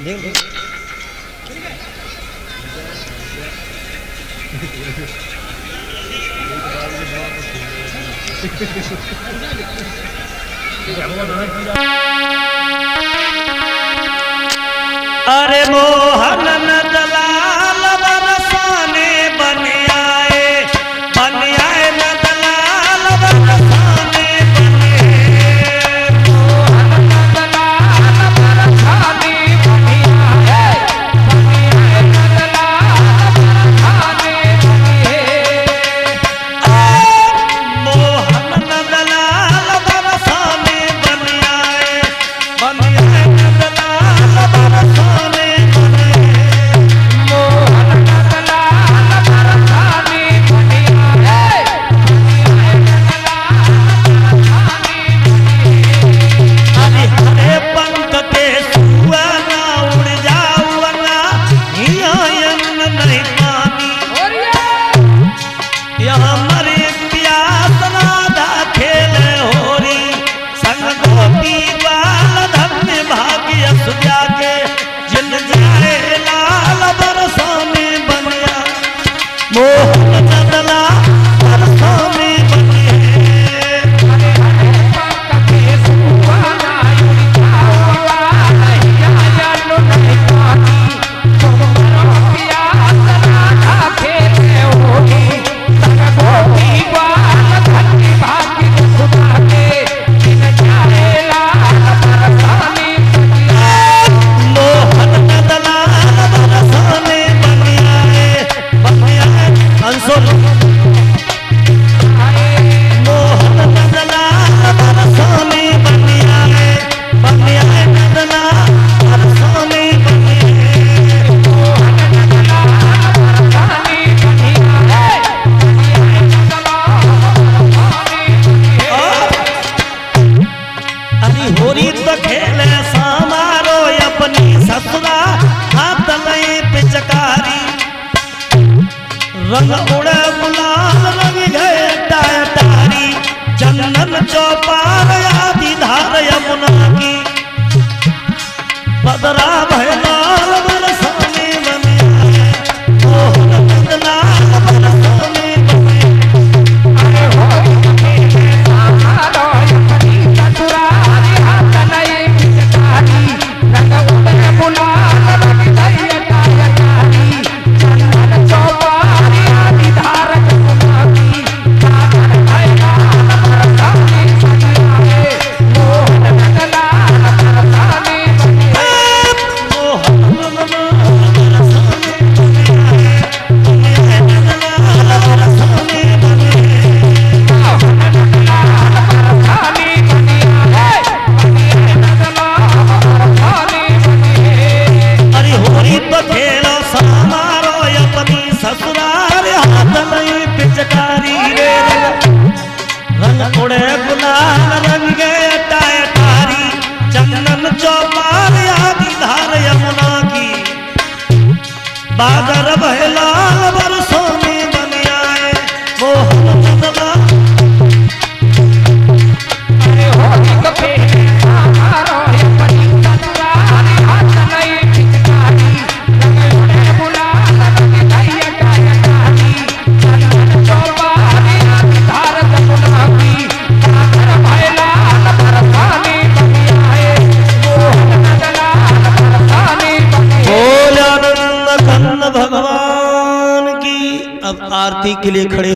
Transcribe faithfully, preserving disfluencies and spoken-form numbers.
अरे मोहन दलाल बरसाने बन आए, बन आए न दलाल बरसाने बने। मोहन दलाल बरसाने बन आए, बन आए न दलाल बरसाने बने। मोहन दलाल बरसाने बन आए, बन आए न दलाल बरसाने बने। मोहन दलाल बरसाने बन आए, बन आए न दलाल बरसाने बने। हरे हरे पंख के सुआ ना उड़ जाऊँ ना, यहाँ नहीं पानी। यहाँ मरे प्यास राधा खेले होरी, संग गोपी बाल धन्य भाग्य सुजा के, जिन जाए लाल बरसाने बनिया। मोहन दलाल बरसाने बने। हरे हरे पंख के सुआ ना उड़ जाऊँ, यहाँ नहीं पानी। तुम मरो प्यास राधा खेले होरी, संग गोपी बाल धन्य भाग्य सुजा के, जिन जाए लाल बरसाने बनिया। मोहन दलाल बरसाने बन आए, बन आए अंसुल। मोहन दलाल बरसाने बन आए, बन आए दलाल बरसाने बने। अरे होरी तो खेले समारो अपनी ससुरा, हाथ लई पिचकारी। रंग उड़े गुलाल रंग गए टारी, चंदन चौपाल आदि धार यमुना की। बदरा भैलाल बरसाने बने आए, मोहन दलाल बरसाने बने। ससुराल हाथ नहीं पिचकारी रे, रंग उड़े गुलाल रंग गए टारी, चंदन चौपाल आदि धार यमुना की। बादर बहलाल बरसाने बन आए, मोहन दलाल। भगवान की। अब आरती के लिए खड़े